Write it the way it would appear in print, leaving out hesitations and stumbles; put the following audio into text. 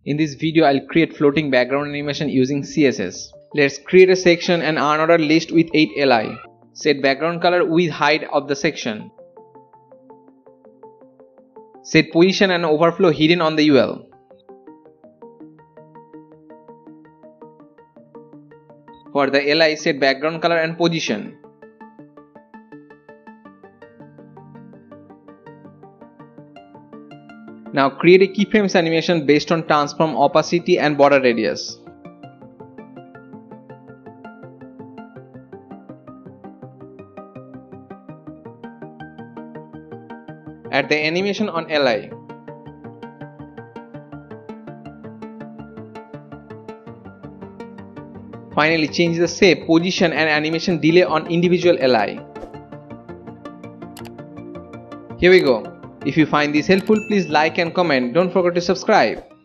In this video, I'll create floating background animation using CSS. Let's create a section and unordered list with 8 li. Set background color with height of the section. Set position and overflow hidden on the UL. For the li, set background color and position. Now create a keyframes animation based on transform opacity and border radius. Add the animation on li. Finally, change the shape, position and animation delay on individual li. Here we go. If you find this helpful, please like and comment. Don't forget to subscribe.